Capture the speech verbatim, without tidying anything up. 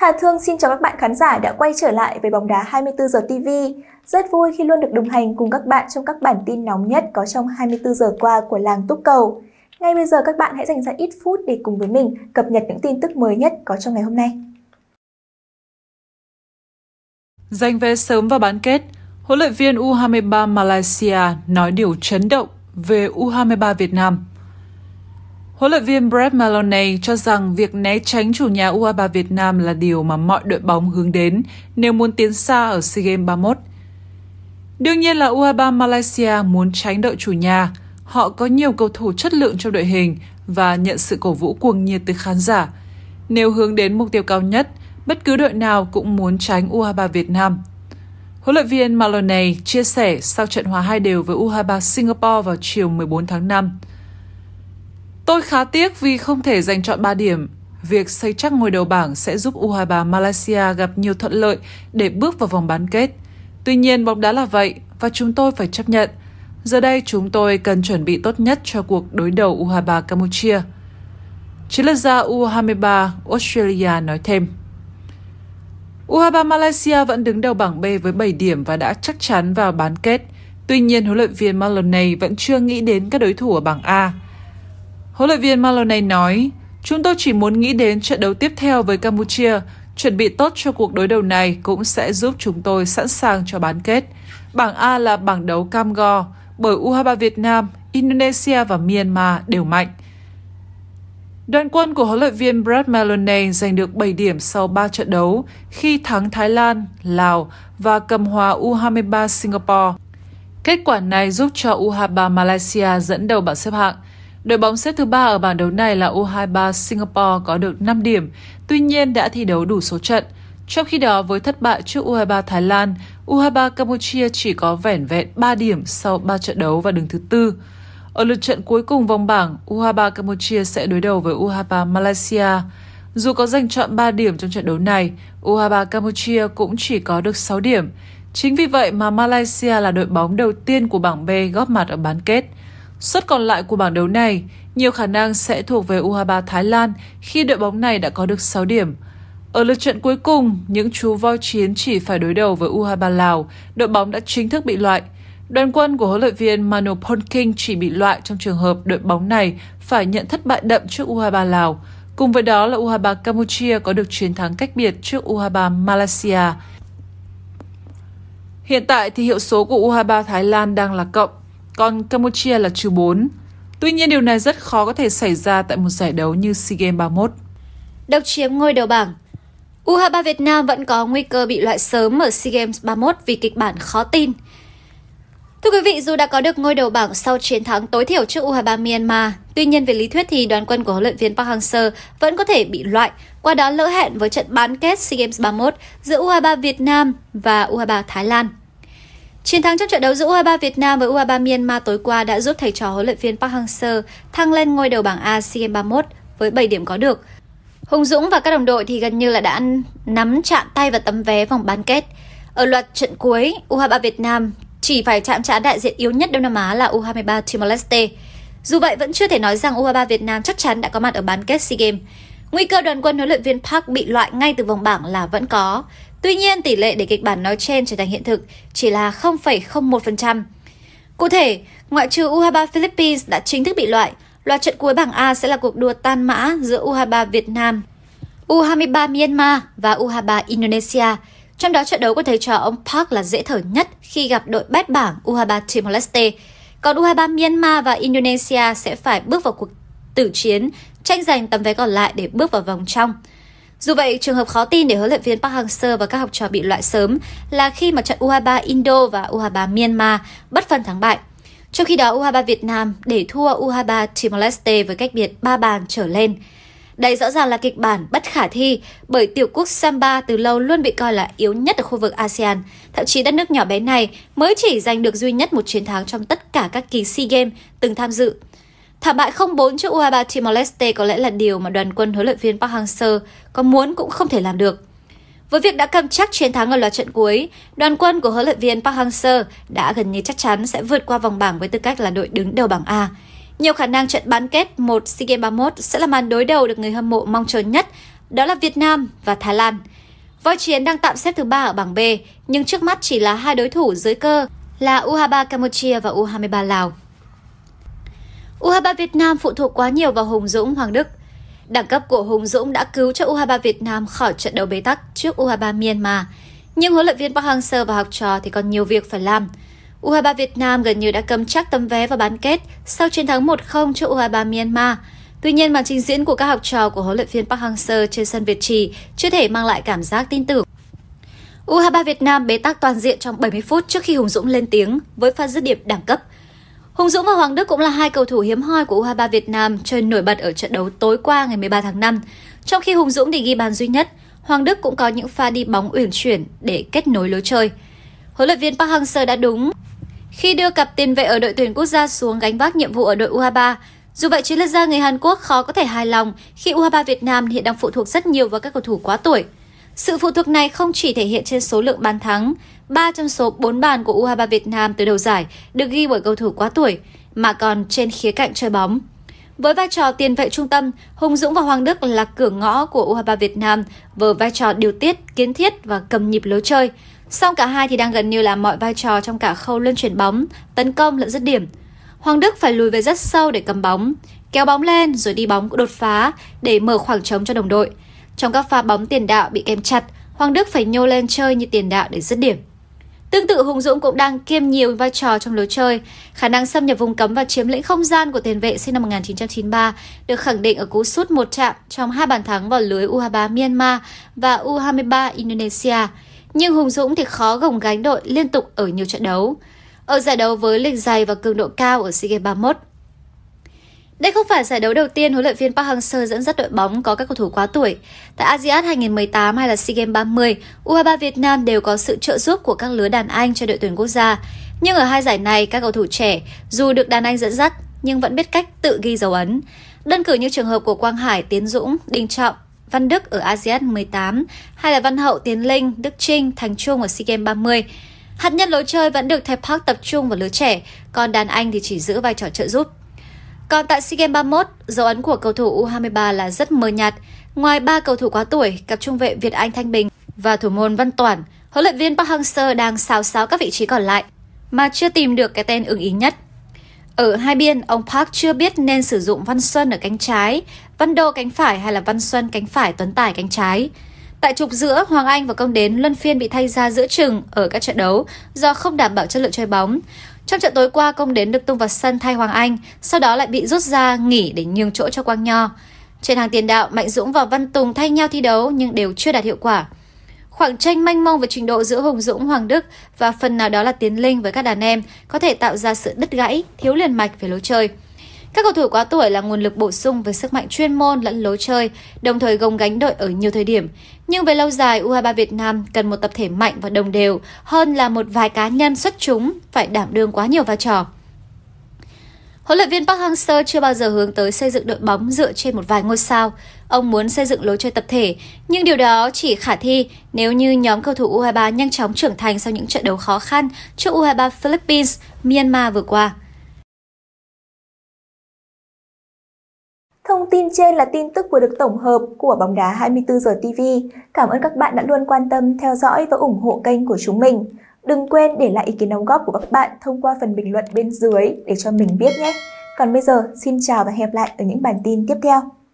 Hà Thương xin chào các bạn khán giả đã quay trở lại với Bóng đá hai mươi tư giờ ti vi. Rất vui khi luôn được đồng hành cùng các bạn trong các bản tin nóng nhất có trong hai mươi tư giờ qua của làng túc cầu. Ngay bây giờ các bạn hãy dành ra ít phút để cùng với mình cập nhật những tin tức mới nhất có trong ngày hôm nay. Giành vé sớm vào bán kết, huấn luyện viên u hai mươi ba Malaysia nói điều chấn động về u hai mươi ba Việt Nam. Huấn luyện viên Brett Maloney cho rằng việc né tránh chủ nhà u hai mươi ba Việt Nam là điều mà mọi đội bóng hướng đến nếu muốn tiến xa ở SEA Games ba mươi mốt. Đương nhiên là u hai mươi ba Malaysia muốn tránh đội chủ nhà, họ có nhiều cầu thủ chất lượng trong đội hình và nhận sự cổ vũ cuồng nhiệt từ khán giả. Nếu hướng đến mục tiêu cao nhất, bất cứ đội nào cũng muốn tránh u hai mươi ba Việt Nam. Huấn luyện viên Maloney chia sẻ sau trận hòa hai đều với u hai mươi ba Singapore vào chiều mười bốn tháng năm. Tôi khá tiếc vì không thể giành trọn ba điểm. Việc xây chắc ngôi đầu bảng sẽ giúp u hai mươi ba Malaysia gặp nhiều thuận lợi để bước vào vòng bán kết. Tuy nhiên, bóng đá là vậy và chúng tôi phải chấp nhận. Giờ đây chúng tôi cần chuẩn bị tốt nhất cho cuộc đối đầu u hai mươi ba Campuchia. Chiến lược gia u hai mươi ba Australia nói thêm. u hai mươi ba Malaysia vẫn đứng đầu bảng B với bảy điểm và đã chắc chắn vào bán kết. Tuy nhiên, huấn luyện viên Maloney vẫn chưa nghĩ đến các đối thủ ở bảng A. Huấn luyện viên Maloney nói, chúng tôi chỉ muốn nghĩ đến trận đấu tiếp theo với Campuchia. Chuẩn bị tốt cho cuộc đối đầu này cũng sẽ giúp chúng tôi sẵn sàng cho bán kết. Bảng A là bảng đấu cam go, bởi u hai mươi ba Việt Nam, Indonesia và Myanmar đều mạnh. Đoàn quân của huấn luyện viên Brett Maloney giành được bảy điểm sau ba trận đấu khi thắng Thái Lan, Lào và cầm hòa u hai mươi ba Singapore. Kết quả này giúp cho u hai mươi ba Malaysia dẫn đầu bảng xếp hạng. Đội bóng xếp thứ ba ở bảng đấu này là u hai mươi ba Singapore có được năm điểm, tuy nhiên đã thi đấu đủ số trận. Trong khi đó, với thất bại trước u hai mươi ba Thái Lan, u hai mươi ba Campuchia chỉ có vẻn vẹn ba điểm sau ba trận đấu và đứng thứ tư. Ở lượt trận cuối cùng vòng bảng, u hai mươi ba Campuchia sẽ đối đầu với u hai mươi ba Malaysia. Dù có giành trọn ba điểm trong trận đấu này, u hai mươi ba Campuchia cũng chỉ có được sáu điểm. Chính vì vậy mà Malaysia là đội bóng đầu tiên của bảng B góp mặt ở bán kết. Suất còn lại của bảng đấu này, nhiều khả năng sẽ thuộc về u hai mươi ba Thái Lan khi đội bóng này đã có được sáu điểm. Ở lượt trận cuối cùng, những chú voi chiến chỉ phải đối đầu với u hai mươi ba Lào, đội bóng đã chính thức bị loại. Đoàn quân của huấn luyện viên Manu Ponking chỉ bị loại trong trường hợp đội bóng này phải nhận thất bại đậm trước u hai mươi ba Lào. Cùng với đó là u hai mươi ba Campuchia có được chiến thắng cách biệt trước u hai mươi ba Malaysia. Hiện tại thì hiệu số của u hai mươi ba Thái Lan đang là cộng, còn Campuchia là trừ bốn. Tuy nhiên điều này rất khó có thể xảy ra tại một giải đấu như SEA Games ba mươi mốt. Độc chiếm ngôi đầu bảng. u hai mươi ba Việt Nam vẫn có nguy cơ bị loại sớm ở SEA Games ba mươi mốt vì kịch bản khó tin. Thưa quý vị, dù đã có được ngôi đầu bảng sau chiến thắng tối thiểu trước u hai mươi ba Myanmar, tuy nhiên về lý thuyết thì đoàn quân của huấn luyện viên Park Hang-seo vẫn có thể bị loại, qua đó lỡ hẹn với trận bán kết SEA Games ba mươi mốt giữa u hai mươi ba Việt Nam và u hai mươi ba Thái Lan. Chiến thắng trong trận đấu giữa u hai mươi ba Việt Nam với u hai mươi ba Myanmar tối qua đã giúp thầy trò huấn luyện viên Park Hang-seo thăng lên ngôi đầu bảng A SEA Games ba mươi mốt với bảy điểm có được. Hùng Dũng và các đồng đội thì gần như là đã nắm chạm tay vào tấm vé vòng bán kết. Ở loạt trận cuối, u hai mươi ba Việt Nam chỉ phải chạm trán đại diện yếu nhất Đông Nam Á là u hai mươi ba Timor-Leste. Dù vậy, vẫn chưa thể nói rằng u hai mươi ba Việt Nam chắc chắn đã có mặt ở bán kết SEA Games. Nguy cơ đoàn quân huấn luyện viên Park bị loại ngay từ vòng bảng là vẫn có. Tuy nhiên, tỷ lệ để kịch bản nói trên trở thành hiện thực chỉ là không phẩy không một phần trăm. Cụ thể, ngoại trừ u hai mươi ba Philippines đã chính thức bị loại, loạt trận cuối bảng A sẽ là cuộc đua tan mã giữa u hai mươi ba Việt Nam, u hai mươi ba Myanmar và u hai mươi ba Indonesia. Trong đó trận đấu của thầy trò ông Park là dễ thở nhất khi gặp đội bét bảng u hai mươi ba Timor-Leste. Còn u hai mươi ba Myanmar và Indonesia sẽ phải bước vào cuộc tử chiến, tranh giành tấm vé còn lại để bước vào vòng trong. Dù vậy, trường hợp khó tin để huấn luyện viên Park Hang-seo và các học trò bị loại sớm là khi mà trận u hai mươi ba Indo và u hai mươi ba Myanmar bất phân thắng bại. Trong khi đó, u hai mươi ba Việt Nam để thua u hai mươi ba Timor-Leste với cách biệt ba bàn trở lên. Đây rõ ràng là kịch bản bất khả thi bởi tiểu quốc Samba từ lâu luôn bị coi là yếu nhất ở khu vực a sê an. Thậm chí đất nước nhỏ bé này mới chỉ giành được duy nhất một chiến thắng trong tất cả các kỳ SEA Games từng tham dự. Thảm bại không bốn trước u hai mươi ba Timor-Leste có lẽ là điều mà đoàn quân huấn luyện viên Park Hang-seo có muốn cũng không thể làm được. Với việc đã cầm chắc chiến thắng ở loạt trận cuối, đoàn quân của huấn luyện viên Park Hang-seo đã gần như chắc chắn sẽ vượt qua vòng bảng với tư cách là đội đứng đầu bảng A. Nhiều khả năng trận bán kết một SEA Games ba mươi mốt sẽ là màn đối đầu được người hâm mộ mong chờ nhất đó là Việt Nam và Thái Lan. Voi Chiến đang tạm xếp thứ ba ở bảng B, nhưng trước mắt chỉ là hai đối thủ dưới cơ là U hai mươi ba Campuchia và U hai mươi ba Lào. U hai mươi ba Việt Nam phụ thuộc quá nhiều vào Hùng Dũng, Hoàng Đức. Đẳng cấp của Hùng Dũng đã cứu cho U hai mươi ba Việt Nam khỏi trận đấu bế tắc trước U hai mươi ba Myanmar. Nhưng huấn luyện viên Park Hang-seo và học trò thì còn nhiều việc phải làm. U hai mươi ba Việt Nam gần như đã cầm chắc tấm vé vào bán kết sau chiến thắng một không trước U hai mươi ba Myanmar. Tuy nhiên, màn trình diễn của các học trò của huấn luyện viên Park Hang-seo trên sân Việt Trì chưa thể mang lại cảm giác tin tưởng. U hai mươi ba Việt Nam bế tắc toàn diện trong bảy mươi phút trước khi Hùng Dũng lên tiếng với pha dứt điểm đẳng cấp. Hùng Dũng và Hoàng Đức cũng là hai cầu thủ hiếm hoi của U hai mươi ba Việt Nam chơi nổi bật ở trận đấu tối qua ngày mười ba tháng năm. Trong khi Hùng Dũng thì ghi bàn duy nhất, Hoàng Đức cũng có những pha đi bóng uyển chuyển để kết nối lối chơi. Huấn luyện viên Park Hang-seo đã đúng khi đưa cặp tiền vệ ở đội tuyển quốc gia xuống gánh vác nhiệm vụ ở đội U hai mươi ba. Dù vậy, chiến lược gia người Hàn Quốc khó có thể hài lòng khi U hai mươi ba Việt Nam hiện đang phụ thuộc rất nhiều vào các cầu thủ quá tuổi. Sự phụ thuộc này không chỉ thể hiện trên số lượng bàn thắng, ba trong số bốn bàn của U hai mươi ba Việt Nam từ đầu giải được ghi bởi cầu thủ quá tuổi, mà còn trên khía cạnh chơi bóng. Với vai trò tiền vệ trung tâm, Hùng Dũng và Hoàng Đức là cửa ngõ của U hai mươi ba Việt Nam với vai trò điều tiết, kiến thiết và cầm nhịp lối chơi. Song cả hai thì đang gần như làm mọi vai trò trong cả khâu luân chuyển bóng, tấn công lẫn dứt điểm. Hoàng Đức phải lùi về rất sâu để cầm bóng, kéo bóng lên rồi đi bóng đột phá để mở khoảng trống cho đồng đội. Trong các pha bóng tiền đạo bị kèm chặt, Hoàng Đức phải nhô lên chơi như tiền đạo để dứt điểm. Tương tự, Hùng Dũng cũng đang kiêm nhiều vai trò trong lối chơi. Khả năng xâm nhập vùng cấm và chiếm lĩnh không gian của tiền vệ sinh năm một nghìn chín trăm chín mươi ba được khẳng định ở cú sút một chạm trong hai bàn thắng vào lưới U hai mươi ba Myanmar và U hai mươi ba Indonesia. Nhưng Hùng Dũng thì khó gồng gánh đội liên tục ở nhiều trận đấu. Ở giải đấu với lịch dày và cường độ cao ở SEA Games ba mươi mốt. Đây không phải giải đấu đầu tiên huấn luyện viên Park Hang-seo dẫn dắt đội bóng có các cầu thủ quá tuổi. Tại a si át hai không một tám hay là SEA Games ba mươi, U hai mươi ba Việt Nam đều có sự trợ giúp của các lứa đàn anh cho đội tuyển quốc gia. Nhưng ở hai giải này, các cầu thủ trẻ dù được đàn anh dẫn dắt nhưng vẫn biết cách tự ghi dấu ấn. Đơn cử như trường hợp của Quang Hải, Tiến Dũng, Đình Trọng, Văn Đức ở a si át mười tám hay là Văn Hậu, Tiến Linh, Đức Trinh, Thành Trung ở SEA Games ba mươi. Hạt nhân lối chơi vẫn được thầy Park tập trung vào lứa trẻ, còn đàn anh thì chỉ giữ vai trò trợ giúp. Còn tại SEA Games ba mươi mốt, dấu ấn của cầu thủ U hai mươi ba là rất mờ nhạt. Ngoài ba cầu thủ quá tuổi, cặp trung vệ Việt Anh Thanh Bình và thủ môn Văn Toản, huấn luyện viên Park Hang-seo đang xào xáo các vị trí còn lại mà chưa tìm được cái tên ưng ý nhất. Ở hai biên, ông Park chưa biết nên sử dụng Văn Xuân ở cánh trái, Văn Đô cánh phải hay là Văn Xuân cánh phải, Tuấn Tài cánh trái. Tại trục giữa, Hoàng Anh và Công Đến luân phiên bị thay ra giữa chừng ở các trận đấu do không đảm bảo chất lượng chơi bóng. Trong trận tối qua, Công Đến được tung vào sân thay Hoàng Anh, sau đó lại bị rút ra nghỉ để nhường chỗ cho Quang Nho. Trên hàng tiền đạo, Mạnh Dũng và Văn Tùng thay nhau thi đấu nhưng đều chưa đạt hiệu quả. Khoảng chênh mênh mông về trình độ giữa Hùng Dũng, Hoàng Đức và phần nào đó là Tiến Linh với các đàn em có thể tạo ra sự đứt gãy, thiếu liền mạch về lối chơi. Các cầu thủ quá tuổi là nguồn lực bổ sung với sức mạnh chuyên môn lẫn lối chơi, đồng thời gồng gánh đội ở nhiều thời điểm. Nhưng về lâu dài, U hai mươi ba Việt Nam cần một tập thể mạnh và đồng đều hơn là một vài cá nhân xuất chúng phải đảm đương quá nhiều vai trò. Huấn luyện viên Park Hang-seo chưa bao giờ hướng tới xây dựng đội bóng dựa trên một vài ngôi sao. Ông muốn xây dựng lối chơi tập thể, nhưng điều đó chỉ khả thi nếu như nhóm cầu thủ U hai mươi ba nhanh chóng trưởng thành sau những trận đấu khó khăn trước U hai mươi ba Philippines, Myanmar vừa qua. Thông tin trên là tin tức vừa được tổng hợp của Bóng đá hai mươi tư giờ ti vi. Cảm ơn các bạn đã luôn quan tâm, theo dõi và ủng hộ kênh của chúng mình. Đừng quên để lại ý kiến đóng góp của các bạn thông qua phần bình luận bên dưới để cho mình biết nhé. Còn bây giờ, xin chào và hẹn gặp lại ở những bản tin tiếp theo.